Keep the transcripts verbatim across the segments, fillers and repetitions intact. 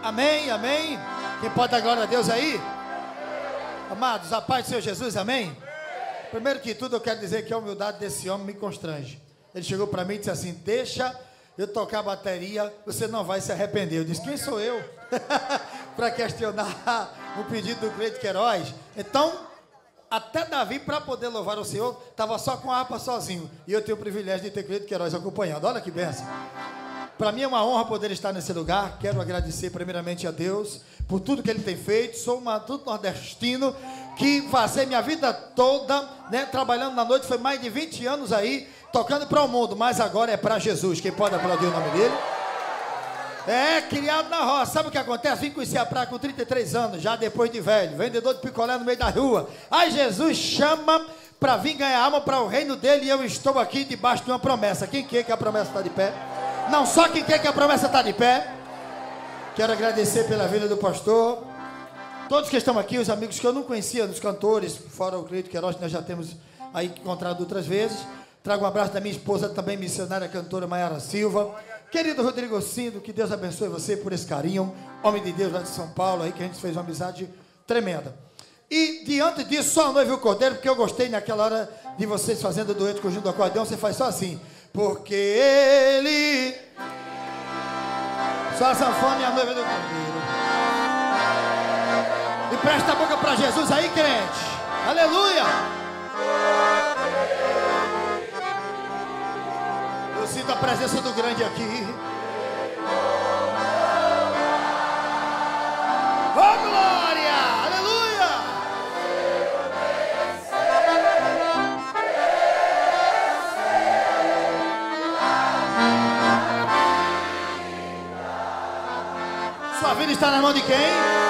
Amém, amém. Quem pode dar glória a Deus aí? Amados, a paz do Senhor Jesus, amém? Primeiro que tudo eu quero dizer que a humildade desse homem me constrange. Ele chegou para mim e disse assim: deixa eu tocar a bateria, você não vai se arrepender. Eu disse: quem sou eu para questionar o pedido do Cleito Queiroz? Então, até Davi, para poder louvar o Senhor, estava só com a harpa sozinho. E eu tenho o privilégio de ter Cleito Queiroz acompanhando. Olha que bênção. Para mim é uma honra poder estar nesse lugar. Quero agradecer primeiramente a Deus por tudo que Ele tem feito. Sou um matuto nordestino que passei minha vida toda, né, trabalhando na noite. Foi mais de vinte anos aí, tocando para o mundo. Mas agora é para Jesus. Quem pode aplaudir o nome dele? É, criado na roça. Sabe o que acontece? Vim conhecer a praia com trinta e três anos, já depois de velho. Vendedor de picolé no meio da rua. Aí Jesus chama para vir ganhar alma para o reino dele. E eu estou aqui debaixo de uma promessa. Quem quer que a promessa está de pé? Não, só quem quer que a promessa está de pé. Quero agradecer pela vida do pastor. Todos que estão aqui, os amigos que eu não conhecia, dos cantores, fora o Cleito Queiroz, que nós já temos aí encontrado outras vezes. Trago um abraço da minha esposa, também missionária, cantora Maiara Silva. Querido Rodrigo Cindo, que Deus abençoe você por esse carinho. Homem de Deus lá de São Paulo, aí que a gente fez uma amizade tremenda. E diante disso, só a noiva e o cordeiro, porque eu gostei naquela hora de vocês fazendo dueto com o do acordeão, você faz só assim. Porque ele... Só a sanfona e a noiva do cordeiro. E presta a boca para Jesus aí, crente. Aleluia. Eu sinto a presença do grande aqui. Oh, glória! Aleluia! Sua vida está na mão de quem?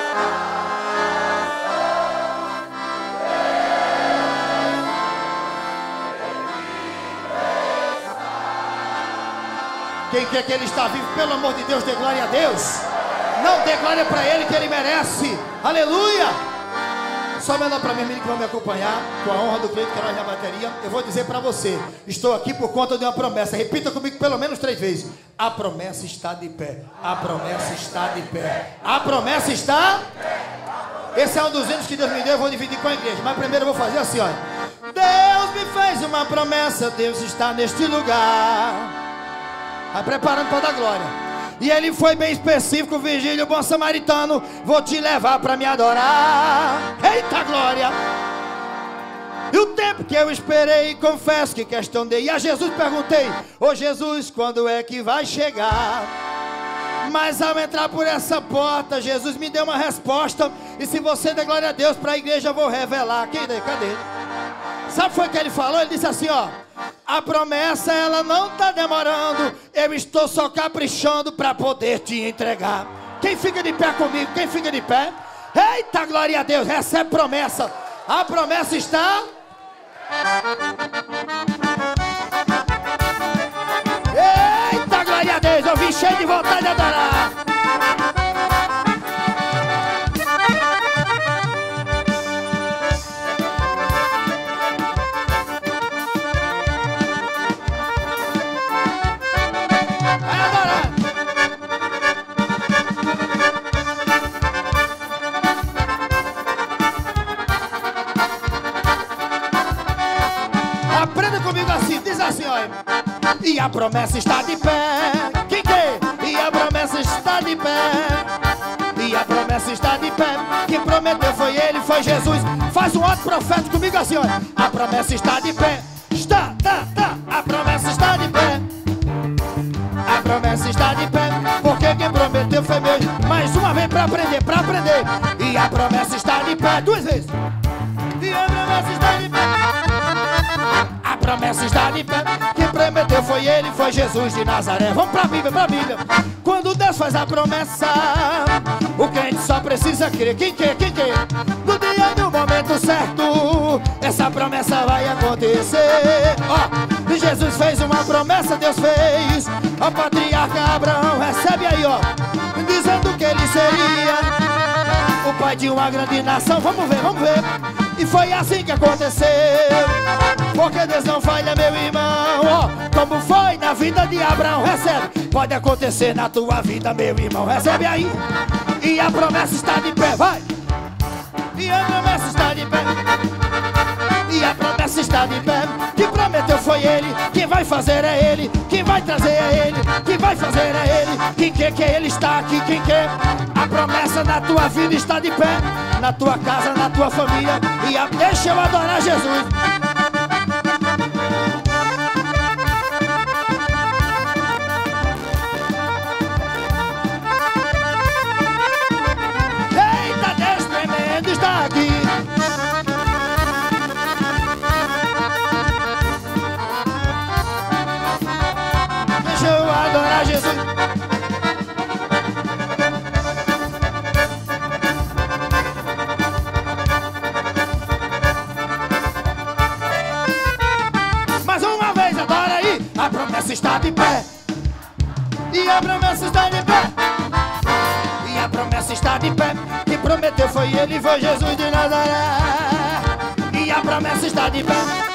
Quem quer que ele está vivo, pelo amor de Deus, dê glória a Deus. Não dê glória para ele, que ele merece. Aleluia. Só mandar para mim, menino, que vão me acompanhar, com a honra do Cleito Queiroz na bateria. Eu vou dizer para você: estou aqui por conta de uma promessa. Repita comigo pelo menos três vezes. A promessa está de pé. A promessa está de pé. A promessa está... Esse é um dos hinos que Deus me deu. Eu vou dividir com a igreja. Mas primeiro eu vou fazer assim, olha. Deus me fez uma promessa. Deus está neste lugar. Vai preparando para dar glória. E ele foi bem específico: Virgílio, bom samaritano, vou te levar para me adorar. Eita glória! E o tempo que eu esperei, confesso que questionei. E a Jesus perguntei: ô Jesus, quando é que vai chegar? Mas ao entrar por essa porta, Jesus me deu uma resposta. E se você der glória a Deus para a igreja, eu vou revelar. Cadê? Cadê? Sabe o que foi que ele falou? Ele disse assim, ó: a promessa, ela não está demorando. Eu estou só caprichando para poder te entregar. Quem fica de pé comigo? Quem fica de pé? Eita, glória a Deus, recebe promessa. A promessa está... Eita, glória a Deus, eu vim cheio de vontade de adorar. E a promessa está de pé. Quem quer? E a promessa está de pé. E a promessa está de pé. Quem prometeu foi ele, foi Jesus. Faz um ato profético comigo assim, olha. A promessa está de pé. Está, tá, tá. A promessa está de pé. A promessa está de pé. Porque quem prometeu foi meu. Mais uma vez para aprender, para aprender. E a promessa está de pé. Duas vezes. E a promessa está de pé. A promessa está de pé. Quem prometeu foi ele, foi Jesus de Nazaré. Vamos pra Bíblia, pra Bíblia. Quando Deus faz a promessa, o crente só precisa crer. Quem quer, quem quer? No dia e no momento certo, essa promessa vai acontecer. Ó, Jesus fez uma promessa, Deus fez. O patriarca Abraão, recebe aí, ó, dizendo que ele seria o pai de uma grande nação. Vamos ver, vamos ver. E foi assim que aconteceu. Porque Deus não falha, meu irmão. Ó, como foi na vida de Abraão, recebe. Pode acontecer na tua vida, meu irmão. Recebe aí. E a promessa está de pé, vai! E a promessa está de pé. E a promessa está de pé. Quem prometeu foi Ele. Quem vai fazer é Ele. Quem vai trazer é Ele. Quem vai fazer é Ele. Quem quer que Ele está aqui, quem quer. A promessa na tua vida está de pé. Na tua casa, na tua família. E a... deixa eu adorar Jesus. Eita, Deus tremendo está aqui. Deixa eu adorar Jesus. Mais uma vez, adora aí. A promessa está de pé. E a promessa está de pé. E a promessa está de pé. Quem prometeu foi Ele, foi Jesus de Nazaré. E a promessa está de pé.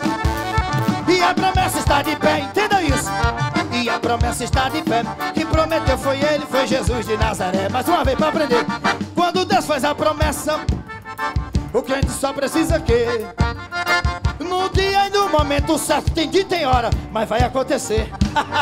E a promessa está de pé, entenda isso. E a promessa está de pé. Quem prometeu foi Ele, foi Jesus de Nazaré. Mais uma vez para aprender. Quando Deus faz a promessa, o crente só precisa que no dia e no momento certo, tem dia e tem hora, mas vai acontecer.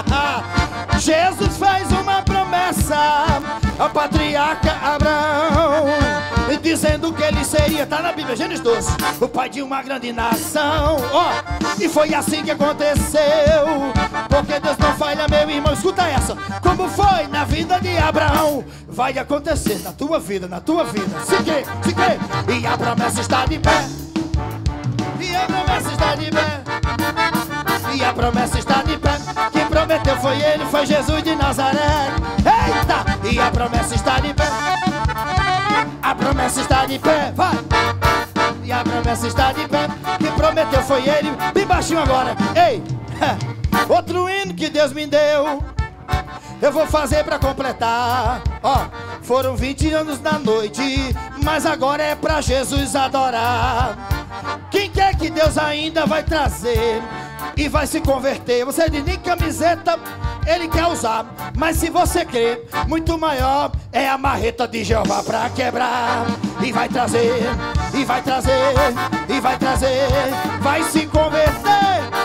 Jesus fez uma promessa ao patriarca Abraão, dizendo que ele seria, tá na Bíblia, Gênesis doze, o pai de uma grande nação. Oh, e foi assim que aconteceu, porque Deus não falha, meu irmão. Escuta essa. Como foi na vida de Abraão, vai acontecer na tua vida, na tua vida. Se crê, se crê. E a promessa está de pé. E a promessa está de pé. E a promessa está de pé. Quem prometeu foi Ele, foi Jesus de Nazaré. Eita! E a promessa está de pé. A promessa está de pé, vai! E a promessa está de pé. Quem prometeu foi Ele. Bem baixinho agora. Ei! Outro hino que Deus me deu, eu vou fazer pra completar. Ó, foram vinte anos na noite, mas agora é pra Jesus adorar. Quem quer que Deus ainda vai trazer e vai se converter? Você diz, nem camiseta Ele quer usar, mas se você crer, muito maior é a marreta de Jeová pra quebrar. E vai trazer, e vai trazer, e vai trazer, vai se converter.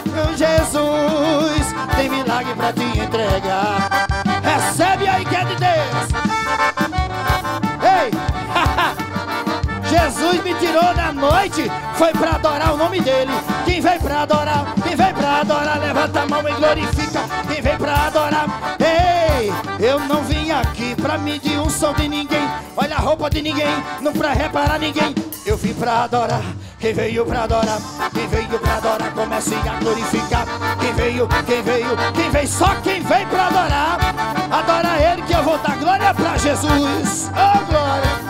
Jesus tem milagre pra te entregar. Recebe aí que é de Deus. Ei, Jesus me tirou da noite, foi pra adorar o nome dele. Quem vem pra adorar, quem vem pra adorar, levanta a mão e glorifica. Quem vem pra adorar, ei, eu não vim aqui pra medir um som de ninguém. Olha a roupa de ninguém, não pra reparar ninguém. Eu vim pra adorar. Quem veio pra adorar, quem veio pra adorar, comece a glorificar. Quem veio, quem veio, quem veio, só quem veio pra adorar, adora Ele que eu vou dar glória pra Jesus. Oh, glória!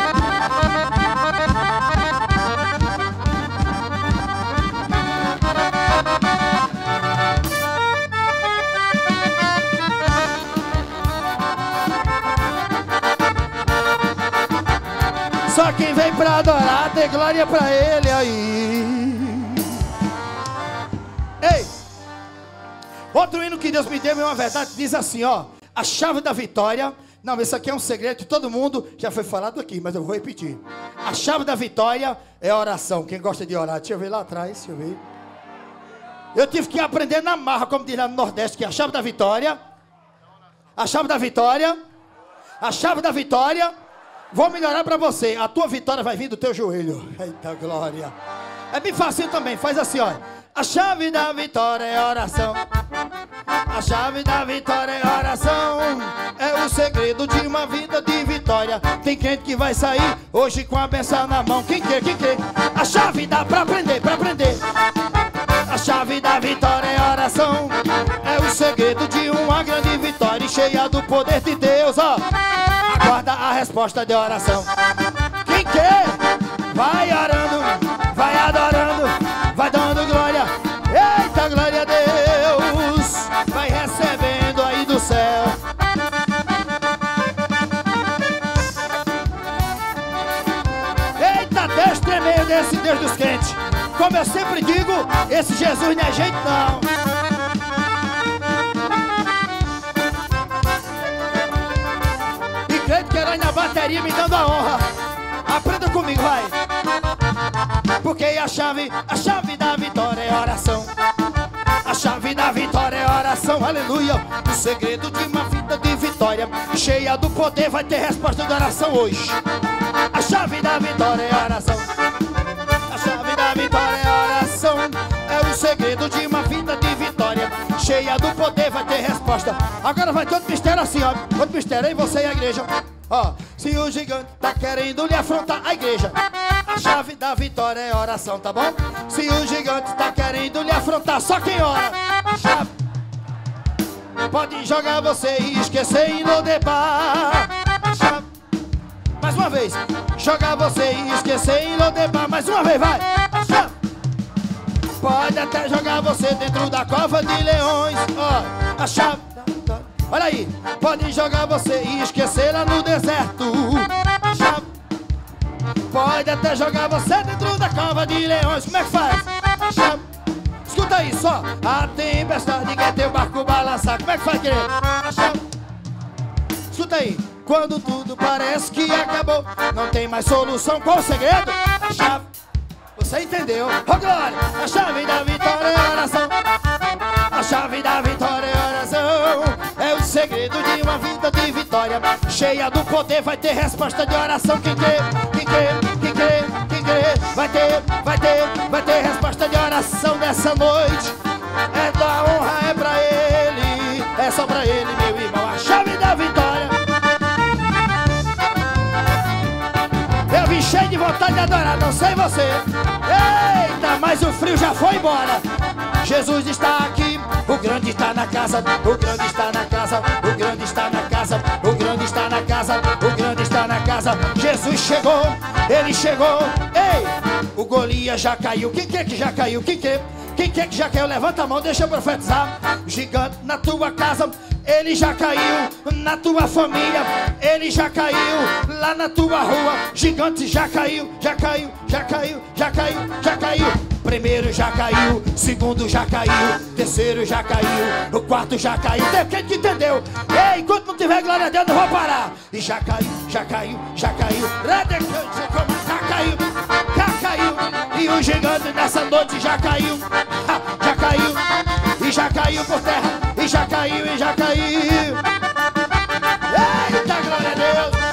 Só quem vem pra adorar, dê glória pra Ele aí. Ei, outro hino que Deus me deu é uma verdade, diz assim, ó: a chave da vitória. Não, isso aqui é um segredo que todo mundo já foi falado aqui, mas eu vou repetir. A chave da vitória é a oração. Quem gosta de orar, deixa eu ver lá atrás, deixa eu ver. Eu tive que aprender na marra, como diz lá no Nordeste, que é a chave da vitória. A chave da vitória. A chave da vitória. Vou melhorar pra você. A tua vitória vai vir do teu joelho. Eita glória. É bem fácil também. Faz assim, ó. A chave da vitória é oração. A chave da vitória é oração. É o segredo de uma vida de vitória. Tem crente que vai sair hoje com a benção na mão. Quem quer, quem quer? A chave dá pra aprender, pra aprender. A chave da vitória é oração. É o segredo de uma grande vitória, cheia do poder de Deus, ó. Aguarda a resposta de oração. Quem quer, vai orando, vai adorando, vai dando glória. Eita, glória a Deus. Vai recebendo aí do céu. Eita, Deus tremendo, esse Deus dos crentes. Como eu sempre digo, esse Jesus não é jeito não. E crente quer aí na bateria me dando a honra. Aprenda comigo, vai. Porque a chave, a chave da vitória é oração. A chave da vitória é oração, aleluia. O segredo de uma vida de vitória cheia do poder vai ter resposta de oração hoje. A chave da vitória é oração. A chave da vitória é oração. É o segredo de uma vida de vitória cheia do poder vai ter resposta. Agora vai ter outro mistério assim, ó. Outro mistério, aí você e a igreja. Ó, se o gigante tá querendo lhe afrontar, a igreja, a chave da vitória é oração, tá bom? Se o gigante tá querendo lhe afrontar, só quem ora, a chave pode jogar você e esquecer e no debar. A chave, mais uma vez, jogar você e esquecer e no debar. Mais uma vez, vai. A chave pode até jogar você dentro da cova de leões. Ó, a chave, olha aí, pode jogar você e esquecer lá no deserto. A chave pode até jogar você dentro da cova de leões. Como é que faz? A chave, escuta aí só. A tempestade quer teu barco balançar. Como é que faz, querido? A chave, escuta aí. Quando tudo parece que acabou, não tem mais solução, qual o segredo? A chave, você entendeu? Oh glória, a chave da vitória é oração. A chave da vitória é oração. É o segredo de uma vida de vitória cheia do poder vai ter resposta de oração. Quem crê, quem crê, quem crê, quem crê, vai ter, vai ter, vai ter resposta de oração nessa noite. É da honra, é pra ele, é só pra ele, meu irmão. A chave da vitória. Eu vim cheio de vontade de adorar, não sei você. Eita, mas o frio já foi embora. Jesus está aqui, o grande está na casa, o grande está na casa, o grande está na casa, o grande está na casa, o grande está na casa. Jesus chegou, ele chegou. Ei, o Golias já caiu. Quem que é que já caiu? Quem que é? Quem que é que já caiu? Levanta a mão, deixa eu profetizar. Gigante na tua casa, ele já caiu. Na tua família, ele já caiu. Lá na tua rua, gigante já caiu, já caiu, já caiu, já caiu, já caiu. Primeiro já caiu, segundo já caiu, terceiro já caiu, o quarto já caiu. Tem quem que entendeu? Ei, enquanto não tiver glória a Deus, não vou parar. E já caiu, já caiu, já caiu. Já caiu, já caiu. E o gigante nessa noite já caiu, já caiu. E já caiu por terra, e já caiu, e já caiu. Eita, glória a Deus.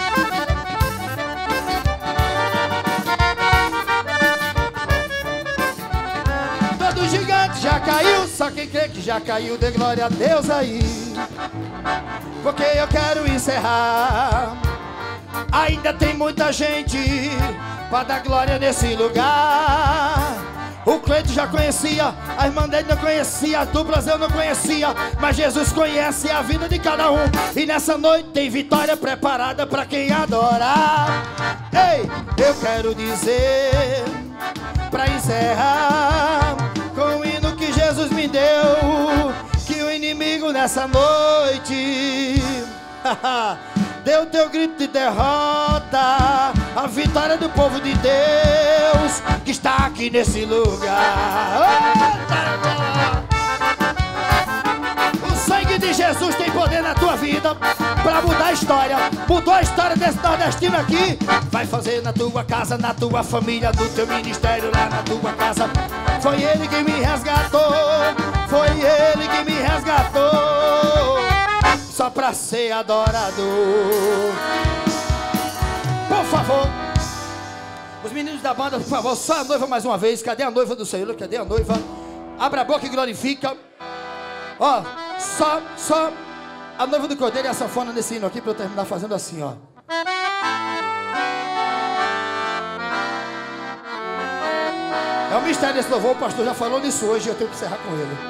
Todo gigante já caiu, só quem crê que já caiu, dê glória a Deus aí. Porque eu quero encerrar. Ainda tem muita gente pra dar glória nesse lugar. O Cleito já conhecia, a irmã dele não conhecia, as duplas eu não conhecia, mas Jesus conhece a vida de cada um. E nessa noite tem vitória preparada pra quem adorar. Ei, eu quero dizer, pra encerrar, com o hino que Jesus me deu, que o inimigo nessa noite deu teu grito de derrota. A vitória do povo de Deus que está aqui nesse lugar. O sangue de Jesus tem poder na tua vida para mudar a história. Mudou a história desse nordestino aqui. Vai fazer na tua casa, na tua família, no teu ministério, lá na tua casa. Foi ele que me resgatou, foi ele que me resgatou, só pra ser adorador. Por favor, os meninos da banda, por favor, só a noiva mais uma vez. Cadê a noiva do Senhor? Cadê a noiva? Abra a boca e glorifica. Ó, só, só a noiva do Cordeiro e a sanfona nesse hino aqui, pra eu terminar fazendo assim, ó. É um mistério desse louvor, o pastor já falou nisso hoje e eu tenho que encerrar com ele.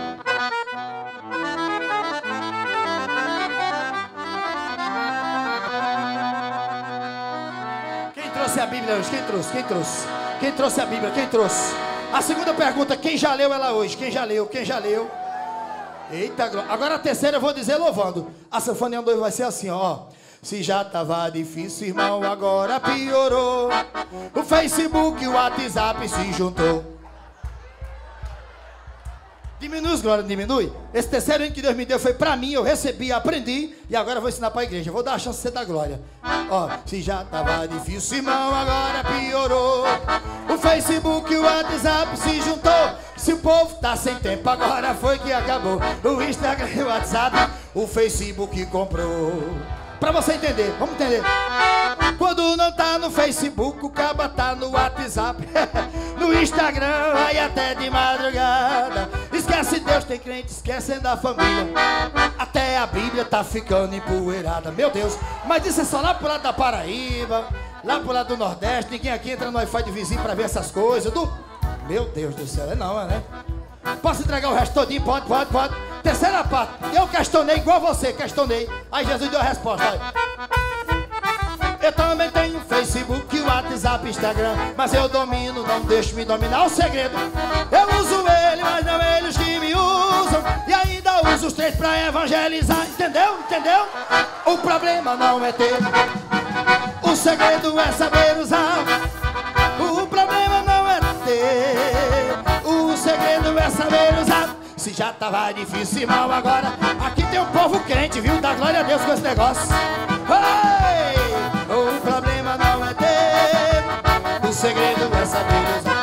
Quem trouxe a Bíblia hoje? Quem trouxe? Quem trouxe? Quem trouxe a Bíblia? Quem trouxe? A segunda pergunta, quem já leu ela hoje? Quem já leu? Quem já leu? Eita, agora a terceira eu vou dizer louvando. A sanfoninha dois vai ser assim, ó. Se já tava difícil, irmão, agora piorou. O Facebook e o WhatsApp se juntou. diminui, os glórias diminui. Esse terceiro hino que Deus me deu foi pra mim, eu recebi, aprendi e agora eu vou ensinar pra igreja. Eu vou dar a chance de você dar glória. Ó, se já tava difícil, irmão, agora piorou. O Facebook e o WhatsApp se juntou. Se o povo tá sem tempo, agora foi que acabou. O Instagram e o WhatsApp, o Facebook comprou. Pra você entender, vamos entender. Quando não tá no Facebook, o caba tá no WhatsApp. No Instagram, vai até de madrugada. Esquece Deus, tem crente, esquecendo da família. Até a Bíblia tá ficando empoeirada. Meu Deus, mas isso é só lá pro lado da Paraíba, lá pro lado do Nordeste. Ninguém aqui entra no Wi-Fi de vizinho pra ver essas coisas do... Meu Deus do céu, é não, é né? Posso entregar o resto todinho? Pode, pode, pode. Terceira parte, eu questionei igual você, questionei. Aí Jesus deu a resposta, olha. Eu também tenho Facebook, WhatsApp, Instagram, mas eu domino, não deixo me dominar o segredo. Eu uso ele, mas não eles que me usam. E ainda uso os três pra evangelizar. Entendeu? Entendeu? O problema não é ter, o segredo é saber usar. O problema não é ter, o segredo é saber usar. Se já tava difícil, irmão, agora aqui tem um povo crente, viu? Dá glória a Deus com esse negócio. Ei! O problema não é ter, o segredo é saber usar.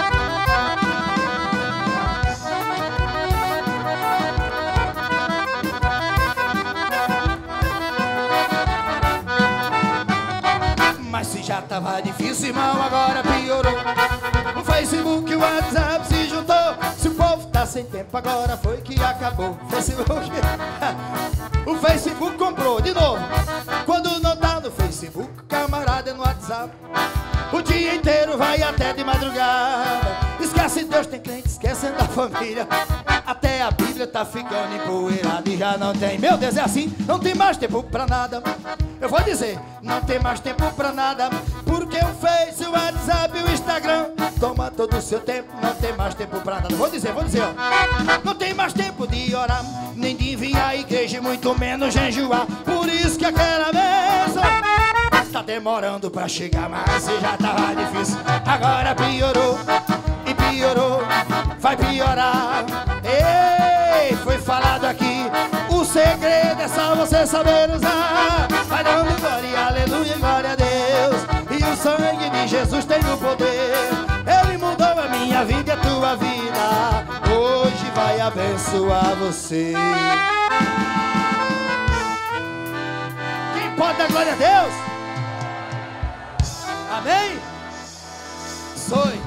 Mas se já tava difícil, irmão, agora piorou. O Facebook e o WhatsApp se juntou. Se o povo tá sem tempo, agora foi que acabou. Facebook, o Facebook comprou de novo. Quando não tá no Facebook, camarada é no WhatsApp. O dia inteiro vai até de madrugada. Esquece Deus, tem crente, esquecendo da família. Até a Bíblia tá ficando empoeirada e já não tem. Meu Deus, é assim, não tem mais tempo pra nada. Eu vou dizer, não tem mais tempo pra nada, porque o Face, o WhatsApp e o Instagram toma todo o seu tempo, não tem mais tempo pra nada. Vou dizer, vou dizer, ó. Não tem mais tempo de orar, nem de vir à igreja, muito menos jejuar. Por isso que aquela bênção tá demorando pra chegar, mas se já tava difícil, agora piorou e piorou, vai piorar. Ei, foi falado aqui, o segredo é só você saber usar. Vai dando glória, aleluia, glória a Deus. E o sangue de Jesus tem o poder. Ele mudou a minha vida e a tua vida. Hoje vai abençoar você. Quem pode dar glória a Deus? Amém? Sou.